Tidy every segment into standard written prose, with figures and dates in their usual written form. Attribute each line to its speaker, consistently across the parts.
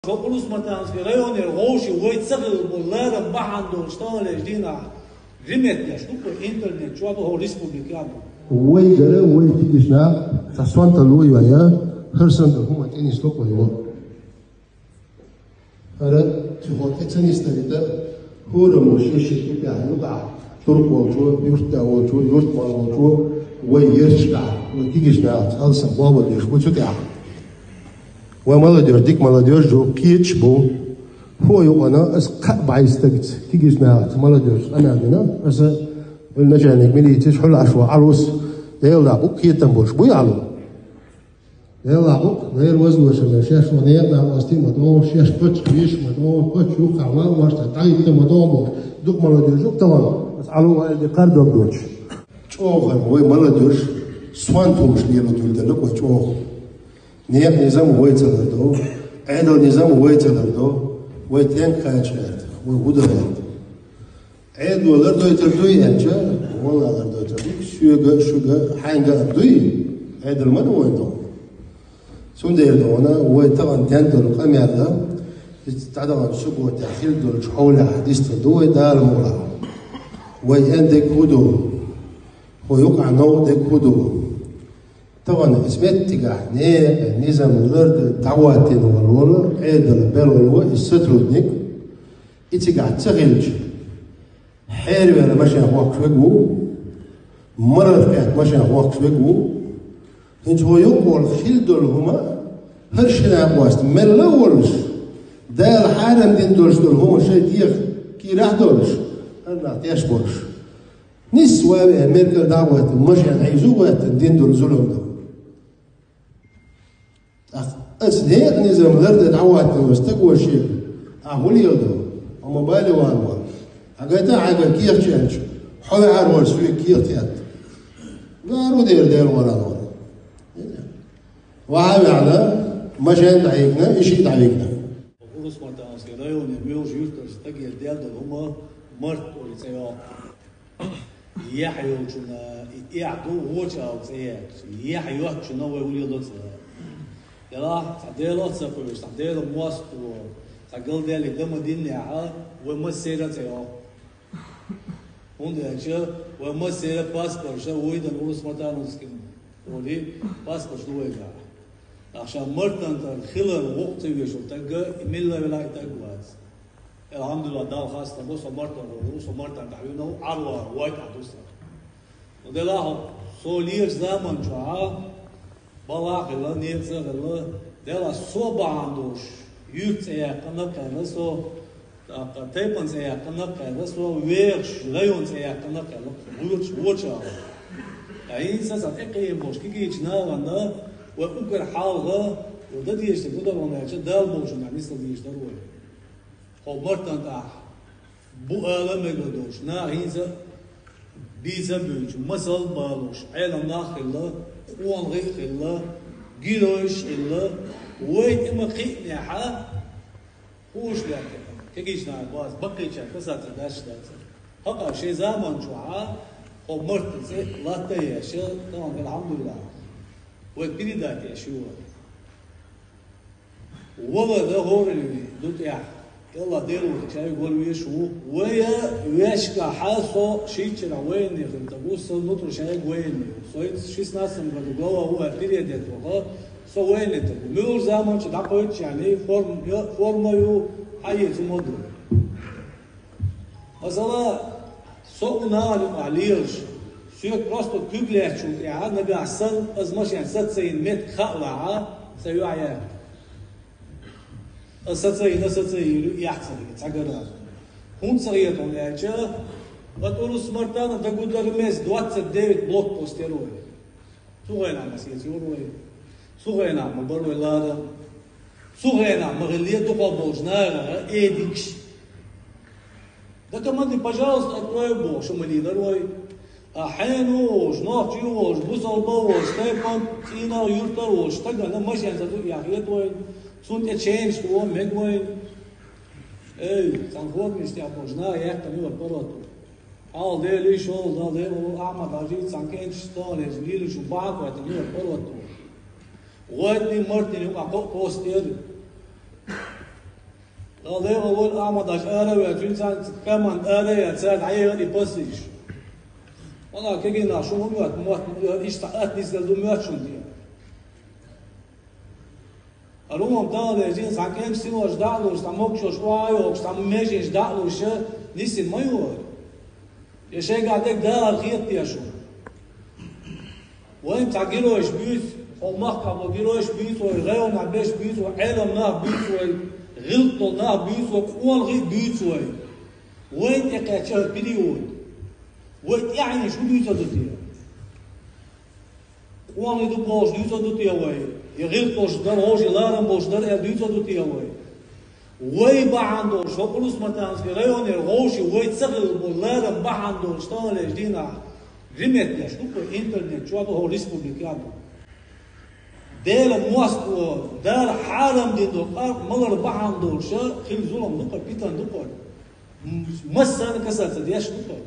Speaker 1: Populus Matanski rajoner Roši Vojcagil Boleram Bahandol Štale Ždina Rimetja štupo internet čuato ho Respublikano.
Speaker 2: Vojgara Vojtigishna Taswanta Luiwaya Hersan da Huma Tenis Lokoyo. Ara tuho Tenis Tarita Huramo Shishi Pia Yuga Turko Yurta Ocho Yurtma Ocho Vojirshka Vojtigishna Alsa Baba Dishkuchutia. ومالدير ديك مالدير جو كيتش بو هو يقنا اس بايستكت كيجنا مالدير انا عندنا اس النجانك ملي تشحل عشوا عروس يلا بو كيتنبوش بو يعلو يلا بو غير وزن وشنا شاش ونينا واستي مدون شاش بوتش كريش مدون بوتش يو خاوا واشتا تايت مدون دوك مالدير جو تمام بس علو اللي قردو دوتش شوغ هو مالدير سوانتومش ليلو تولدلك وشوغ نياب نظام ويتلردو عدل نظام ويتلردو ويتين كاشات وودرات عدل لردو يتردو ينجا والله لردو يتردو شوغا حانجا أبدوي عدل ما نوينو سون ديردو أنا ويتغن تندل قميادا تعدغن شوغو تحيل دول شحولة حديث تردو دار مولا وين ديك هدو ويقع نو ديك هدو طبعا اسمت تجاه نظام الأرض دعواتين والولا عدل بالولو السترودنيك اتجاه تغلج حارب على ماشي هواك شوجو مرة كانت ماشي هواك شوجو انت هو يقول خيل دول هما هرشنا بواست ملا ولش دا الحارم دين دولش دول هما شيء ديخ كي راح دولش انا تياش بولش نسوا امريكا دعوات ماشي عايزوها دين دول زلهم أسهيق نظام الأرض دعوات واستقوى شيء أقول يلدو وموبايلي وانوار أقاتا عاقا كير تشانش حوي عروار سوي كير تيات قارو دير ورا وعامي على مشان دعيقنا إشي دعيقنا
Speaker 1: Populus Matanski rajoner Milž Jurtars tagier dēldal huma mart olicējo jāhajūčuna iādu očāuks ēks jāhajūčuna vai ulielocā. يلا تعديله تسافرش تعديله مواسطو تعقل ديالي دم دينيها ومسيرة تيو هون ده ومسيرة باسبور شو ويدا نورس متانوسكين ولي باسبور شو ويدا عشان مرتن تخلر وقت يشوف تلقى ملا ولا يتقواز الحمد لله دال خاص تبص مرتن تعبينه عروة وايد عدوسة وده لا سوليش زمان شو Balakla niecagla dela sobandos yurtseja kanakala so tepantseja kanakala so verš lejonseja kanakala ulch wocha aí sasa teqi bosh kiki chnaganda wa ukar halga وده ديش تقدر وانا دال bosh na misl ديش darwe ho martan ta bu alam megodosh na hinza biza büyücü masal bağloş alam nakhilla وان غير الله جيروش الله وين إما خيني حا خوش لك كيجيش ناي باز بقي شيء كسات داش داش هقا شيء زمان شو ها هو مرت زي لا تيا شيء طبعا الحمد لله وبيدي داتي شو والله ده هو اللي دوت يا يلا ديروا شاي يقول ويشو ويش كحاسو شيء كنا وين يخلط بوصل نطر شاي وين صويت شيء ناس من جوا هو بيريد يتوقع سو وين انت مول زمان شو دقيت يعني فورم يو حي تمدو مثلا سو نال عليش سو просто كوبلات شو يعني نبي احسن از ماشي 90 متر خلعه سيو عيا أساتذة يحصل تعقدها هون صغير طول ياجا وتقولوا سمرتانا تقول درمز 29 بلوك بوستيروي سوغينا مسيس يوروي سوغينا مبروي لادا سوغينا مغلية تقول بوجنا إيديكش ده كمان دي пожалуйста открой бог شو ملي دروي أحيانوش ناقشوش بوصلبوش تايبان تينا يورتروش تاقنا ماشي أنت يا أخي توي Sunt je change to one megmoin. Ej, sam hodniš ti ako zna, jak tam ima porotu. Al de liš ol, da de ol, ama da žit sam kenč stone, zbiliš u baku, tam ima porotu. Ojtni mrtni, kako posteri. قال أول أعمدش أروي تنسى كمان أروي تساعد عيال يبصيش أنا كجينا شو موت إشتاقت نزل دوميات شو دي أروم تاني جين ساكن سينوش دالوش تاموكشوش وايوش تاميجيش دالوش نيسين مايور يا شيء قاعدك دار خيط يا شو وين تعجلوش بيت أو مخكم وجلوش بيت وغيرهم عبيش بيت وعيلهم نار بيت غلطوا نار بيت وقوان غير بيت وين يقاتل بريود وين يعني شو بيت دوتيا قوان يدبوش بيت دوتيا وين يغلطوش دار هوش يلارم بوش دار بيت دوتيا وين بعندوش وقلوس متانس غيرهم يرغوش وين تسغل بولارم بعندوش طالع جدينا رمت يا شو إنترنت شو هذا هو ريسبوبليكانو دار موسكو دار حرم دي دقار ملر بعن دور شا خيل زولم دقار بيتان دقار مسان كسرت دياش دقار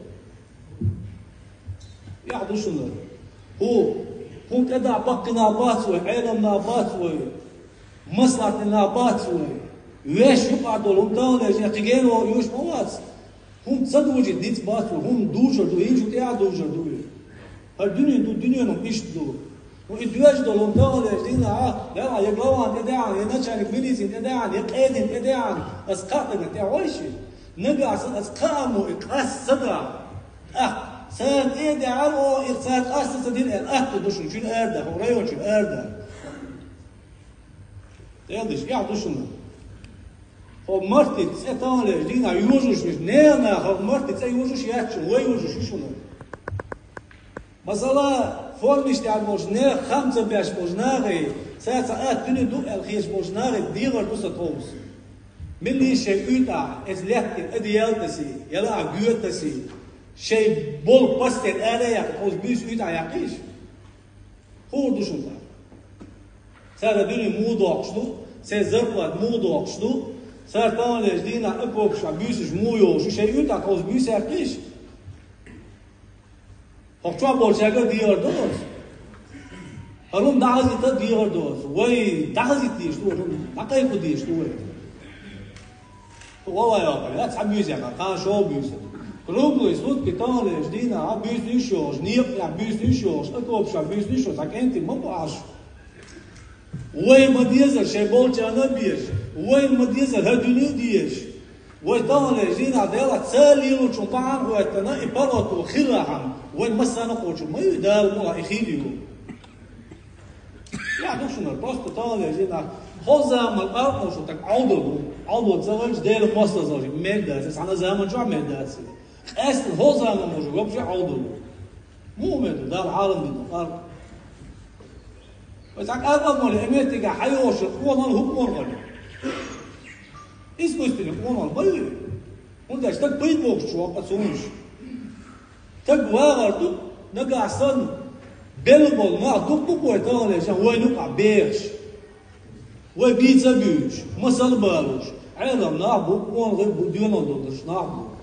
Speaker 1: يعدو شنو هو كذا بقنا باتوي علمنا باتوي مصلحتنا باتوي ويش يقعدوا لهم دولة يقينوا يوش موات هم تصدقوا جديد باتوي هم دوجر دو يجوا تيا دوجر دو الدنيا نم إيش دو وإدواج دولهم دولة جدينا لا يقلوان تدعان ينشان فيليسين تدعان يقيدين تدعان أسقاطنا تعويشي نقع أسقامو إقاس صدع ساد إيدعان أو إقساد قاس صدين تدوشن شو الأردة هو ريون شو الأردة تيادش يعدوشنا هو مرتي تسيطان لجدينا يوجوش مش نيرنا هو مرتي تسيوجوش ياتشن ويوجوش شنو مثلا فورمش تاع الموجنار خمسة باش موجناري ساعات دنيا دو الخيش موجناري ديغر دوسا توس ملي شيء يتاع ازلحت اديالتسي يلا عقيوتسي شيء بول باستر اريا كوز بيس يتاع يقيش هو دوشن تاع ساعات دنيا مودوق شنو سي زرقات مودوق شنو ساعات تاني جدينا اكوب شا بيسش مويو شو شيء يتاع كوز بيس يقيش هو بولشاكا ديار دوس هروم دعزي تا ديار دوس وي دعزي تيش تو نقايكو ديش تو هو يا لا تحب ميوزك كان شو ميوزك كروبلو يسود كتان جدينا بيس نيشوش نيق يا بيس نيشوش اكوب شا بيس نيشوش انت ما بعرفش وين ما ديزر شي بولشانا بيش وين ما ديزر هدوني ديش ويتان جدينا ديلا تساليلو شمبان ويتنا يبلطو خيرهم وين مسنا خوشو ما يدار ولا يخيليو يا دوشنا بروست طالع جينا خوزا ما قارقوش تك عودو تزوج دير موسلا زوج ميداس انا زمان جو ميداس اس خوزا ما موجو قبل عودو مو ميد دار عالم دي قال بس اقرب من امتى حيوش هو ما هو مورغل اسكو استني هو ما بي وانت اشتك بيت بوكس شو قصونش تقوى نقع صن بلبل ما دق ويطالع عشان وين نقع بيرش وبيتزا بيوش مسل بالوش عيرم نعبو وان غير بدينا ندش نعبو